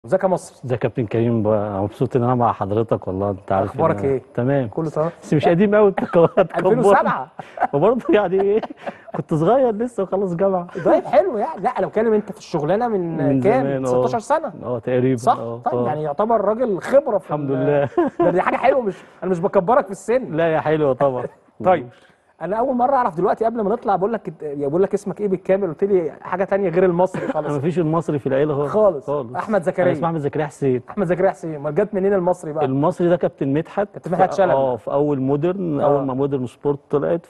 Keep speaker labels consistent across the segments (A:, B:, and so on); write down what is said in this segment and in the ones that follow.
A: ازيك يا مصر؟
B: ازيك يا كابتن كريم بقى، مبسوط ان انا مع حضرتك والله. انت عارف
A: اخبارك ايه؟
B: تمام.
A: كله تمام.
B: بس مش قديم قوي تكبرني.
A: 2007.
B: وبرضه يعني ايه، كنت صغير لسه وخلص جامعه.
A: طيب حلو يعني. لا انا بتكلم انت في الشغلانه من
B: من
A: كام؟ من
B: زمان
A: 16 سنه.
B: تقريبا
A: صح؟ طيب يعني يعتبر راجل خبره في
B: الحمد لله.
A: دي حاجه حلوه، مش انا مش بكبرك في السن.
B: لا يا حلوه طبعا.
A: طيب انا اول مره اعرف دلوقتي قبل ما نطلع بقول لك اسمك ايه بالكامل، قلت لي حاجه تانية غير المصري
B: انا
A: خالص.
B: مفيش المصري في العيله خالص
A: خالص.
B: خالص.
A: احمد
B: انا اسمي
A: زكريا.
B: احمد زكريا حسين.
A: احمد زكريا حسين، امال جت منين المصري بقى؟
B: المصري ده كابتن مدحت.
A: كابتن مدحت شلبي.
B: في اول مودرن، اول
A: اه.
B: ما مودرن سبورت طلعت.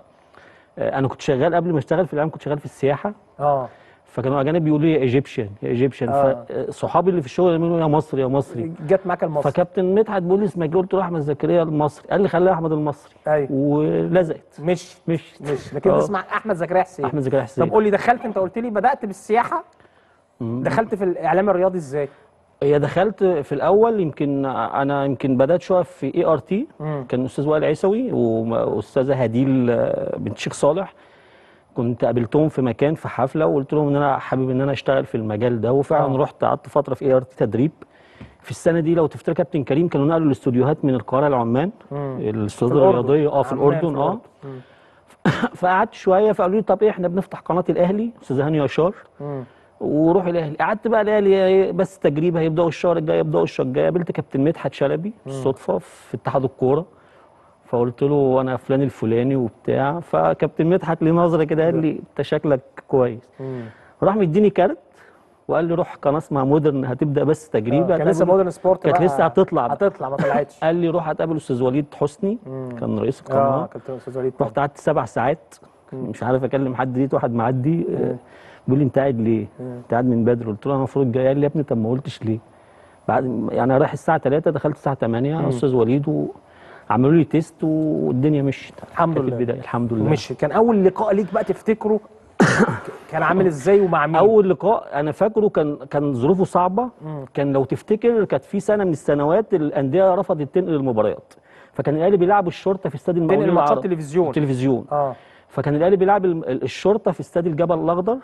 B: انا كنت شغال قبل ما اشتغل في الاعلام، كنت شغال في السياحه.
A: اه.
B: فكانوا اجانب بيقولوا لي يا ايجيبشن يا ايجيبشن،
A: اه.
B: فصحابي اللي في الشغل يقولوا يا مصري يا مصري.
A: جت معاك المصري.
B: فكابتن مدحت بيقول لي اسمك إيه؟ قلت له احمد زكريا المصري. قال لي خليها احمد المصري.
A: ايوه.
B: ولزقت.
A: مش لكن انت
B: اه
A: اسمع احمد زكريا حسين.
B: احمد زكريا حسين.
A: طب قول لي، دخلت انت قلت لي بدات بالسياحه،
B: مم.
A: دخلت في الاعلام الرياضي ازاي؟
B: هي دخلت في الاول، يمكن بدات شويه في اي ار تي.
A: مم.
B: كان الاستاذ وائل عيسوي واستاذه هديل بنت شيخ صالح. كنت قابلتهم في مكان في حفله، وقلت لهم ان انا حابب ان انا اشتغل في المجال ده، وفعلا رحت قعدت فتره في اي ار تي تدريب. في السنه دي لو تفتكر كابتن كريم، كانوا نقلوا الاستوديوهات من القاهره لعمان. الاستوديوهات الرياضيه في الاردن. فقعدت شويه، فقالوا لي طب ايه، احنا بنفتح قناه الاهلي، استاذ هاني يشار، وروح الاهلي. قعدت بقى الاهلي بس تجريبه، هيبداوا الشهر الجاي، يبداوا الشهر الجاي. قابلت كابتن مدحت شلبي بالصدفه في اتحاد الكوره، فقلت له انا فلان الفلاني وبتاع. فكابتن مدحت ليه نظره كده، قال لي انت شكلك كويس. راح مديني كارت وقال لي روح قناه اسمها مودرن، هتبدا بس تجريبه.
A: كان لسه مودرن سبورت
B: كانت
A: بقى،
B: لسه هتطلع
A: ما طلعتش.
B: قال لي روح هتقابل استاذ وليد حسني، كان رئيس القناه.
A: كابتن استاذ وليد.
B: رحت قعدت 7 ساعات، مش عارف اكلم حد، لقيت واحد معدي بيقول لي انت قاعد ليه؟ انت قاعد من بدري. قلت له انا المفروض جاي. قال لي يا ابني طب ما قلتش ليه؟ بعد يعني رايح الساعه 3، دخلت الساعه 8 استاذ وليد، وعملوا لي تيست والدنيا مشيت
A: الحمد لله.
B: في البدايه الحمد لله.
A: مشي. كان اول لقاء ليك بقى تفتكره كان عامل ازاي ومع مين؟
B: اول لقاء انا فاكره كان ظروفه صعبه. كان لو تفتكر كانت في سنه من السنوات الانديه رفضت تنقل المباريات، فكان الاهلي بيلعب الشرطه في استاد المقاولين
A: تنقل ماتشات
B: العرب.
A: تلفزيون.
B: فكان الاهلي بيلعب الشرطه في استاد الجبل الاخضر.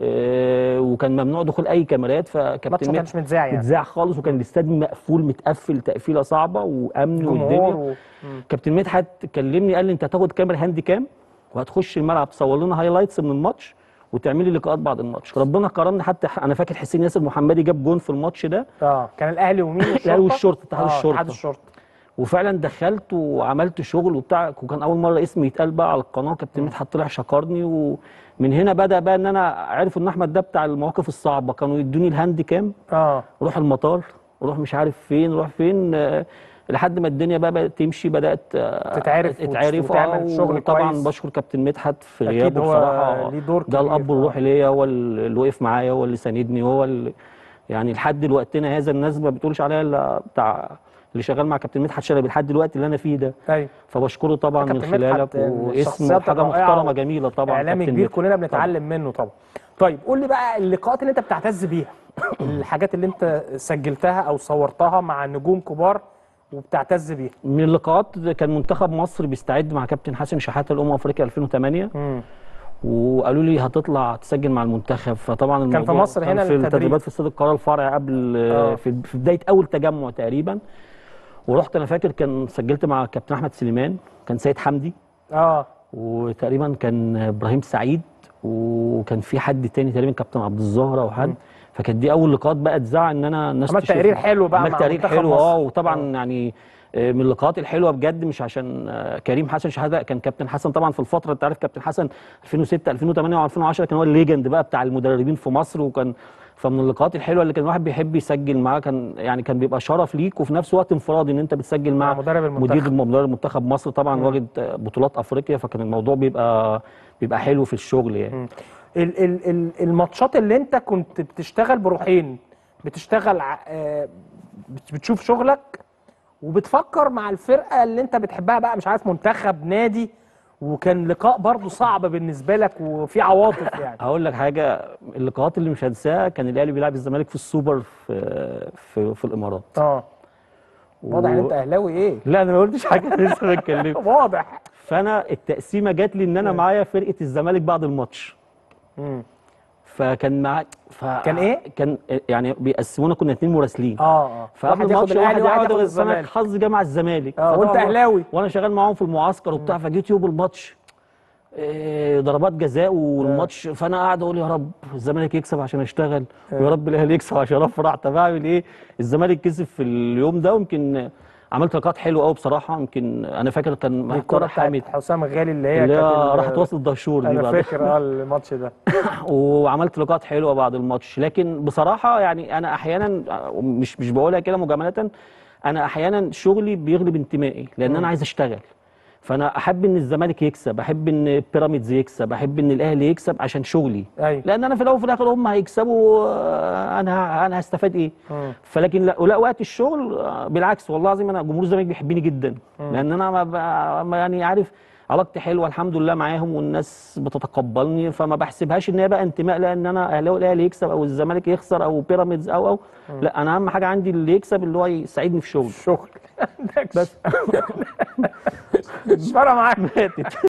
B: وكان ممنوع دخول اي كاميرات.
A: الماتش ما كانش متذاع يعني.
B: متذاع خالص، وكان الاستاد مقفول متقفل تقفيله صعبه، وامن والدنيا. كابتن مدحت كلمني قال لي انت هتاخد كاميرا هاندي كام وهتخش الملعب تصور لنا هايلايتس من الماتش وتعملي لقاءات بعد الماتش. ربنا كرمني، حتى انا فاكر حسين ياسر محمدي جاب جون في الماتش ده.
A: كان الاهلي ومين؟
B: الاهلي والشرطه،
A: اتحاد الشرطه.
B: وفعلا دخلت وعملت شغل وبتاع، وكان اول مره اسمي يتقال بقى على القناه. كابتن مدحت طلع شكرني، ومن هنا بدا بقى ان انا عارف ان احمد ده بتاع المواقف الصعبه. كانوا يدوني الهاند كام، روح المطار، روح مش عارف فين، روح فين، لحد ما الدنيا بقى تمشي، بدات
A: تتعرف وتعمل شغل
B: طبعا
A: كويس.
B: بشكر كابتن مدحت في غيابه بصراحه.
A: ليه دور
B: ده الاب الروحي ليا، هو اللي وقف معايا، هو اللي ساندني، هو اللي يعني لحد وقتنا هذا الناس ما بتقولش عليا الا بتاع اللي شغال مع كابتن مدحت شلبي لحد دلوقتي اللي انا فيه ده.
A: ايوه.
B: فبشكره طبعا من خلالك، واسم حاجه محترمه جميله طبعا.
A: اعلامي كبير كلنا بنتعلم منه طبعا. طيب قول لي بقى اللقاءات اللي انت بتعتز بيها، الحاجات اللي انت سجلتها او صورتها مع نجوم كبار وبتعتز بيها.
B: من اللقاءات كان منتخب مصر بيستعد مع كابتن حسن شحاته افريقيا 2008. وقالوا لي هتطلع تسجل مع المنتخب. فطبعا الموضوع
A: كان في مصر هنا
B: في التدريبات في استاد القاهره الفرعي قبل في بدايه اول تجمع تقريبا. ورحت انا فاكر كان سجلت مع كابتن احمد سليمان، كان سيد حمدي، وتقريبا كان ابراهيم سعيد، وكان في حد تاني تقريبا كابتن عبد الظاهر او حد. فكانت دي اول لقاءات بقى اتذاع ان انا الناس
A: عملت تقرير حلو بقى
B: مع تقرير حلو. وطبعا يعني من اللقاءات الحلوه بجد، مش عشان كريم حسن شحاته، كان كابتن حسن طبعا في الفتره، انت عارف كابتن حسن 2006 2008 و2010 كان هو الليجند بقى بتاع المدربين في مصر. وكان فمن اللقاءات الحلوه اللي كان الواحد بيحب يسجل معاه، كان بيبقى شرف ليك، وفي نفس الوقت انفرادي ان انت بتسجل مع مدرب منتخب مصر طبعا واخد بطولات افريقيا. فكان الموضوع بيبقى حلو في الشغل يعني.
A: الماتشات اللي انت كنت بتشتغل بروحين، بتشتغل بتشوف شغلك وبتفكر مع الفرقه اللي انت بتحبها بقى، مش عارف منتخب نادي، وكان لقاء برضه صعب بالنسبه لك وفي عواطف يعني.
B: هقول لك حاجه، اللقاءات اللي مش هنساها كان الاهلي بيلعب الزمالك في السوبر في الامارات.
A: واضح ان انت اهلاوي. ايه؟
B: لا انا ما قلتش حاجه، لسه بتكلم.
A: واضح.
B: فانا التقسيمه جات لي ان انا معايا فرقه الزمالك بعد الماتش. فكان مع
A: كان ايه؟
B: كان يعني بيقسمونا، كنا 2 مراسلين. فقبل
A: واحد ياخد
B: الماتش
A: الاهلي وواحد
B: يقعد
A: ياخد
B: الزمالك،
A: الزمالك.
B: حظ جه مع الزمالك.
A: وانت
B: فطبعاً
A: اهلاوي.
B: وانا شغال معاهم في المعسكر وبتاع، فجيت يوم الماتش ضربات جزاء والماتش، فانا قاعد اقول يا رب الزمالك يكسب عشان اشتغل، ويا رب الاهلي يكسب عشان افرح. طب اعمل ايه؟ الزمالك كسب في اليوم ده، ويمكن عملت لقاءات حلوه قوي بصراحه. يمكن انا فاكر كان
A: دي
B: مع
A: الكرة
B: طارق حامد
A: بتاعت حسام الغالي اللي هي
B: اللي
A: كانت
B: هي راحت وسط الدهشور دي
A: انا
B: بعد
A: فاكر الماتش ده.
B: وعملت لقاءات حلوه بعد الماتش. لكن بصراحه يعني انا احيانا مش بقولها كده مجامله، انا احيانا شغلي بيغلب انتمائي، لان انا عايز اشتغل. فانا احب ان الزمالك يكسب، احب ان بيراميدز يكسب، احب ان الاهلي يكسب عشان شغلي.
A: ايوه.
B: لان انا في الاول وفي الاخر هم هيكسبوا، انا هستفاد ايه؟ فلكن لا وقت الشغل بالعكس والله العظيم انا جمهور الزمالك بيحبني جدا. لان انا يعني عارف علاقتي حلوه الحمد لله معاهم، والناس بتتقبلني، فما بحسبهاش ان هي بقى انتماء، لان انا اهلاوي الاهلي يكسب او الزمالك يخسر او بيراميدز او لا، انا اهم حاجه عندي اللي يكسب، اللي هو يساعدني في شغلي
A: الشغل
B: بس.
A: مش فارقه معاك.
B: ماتت.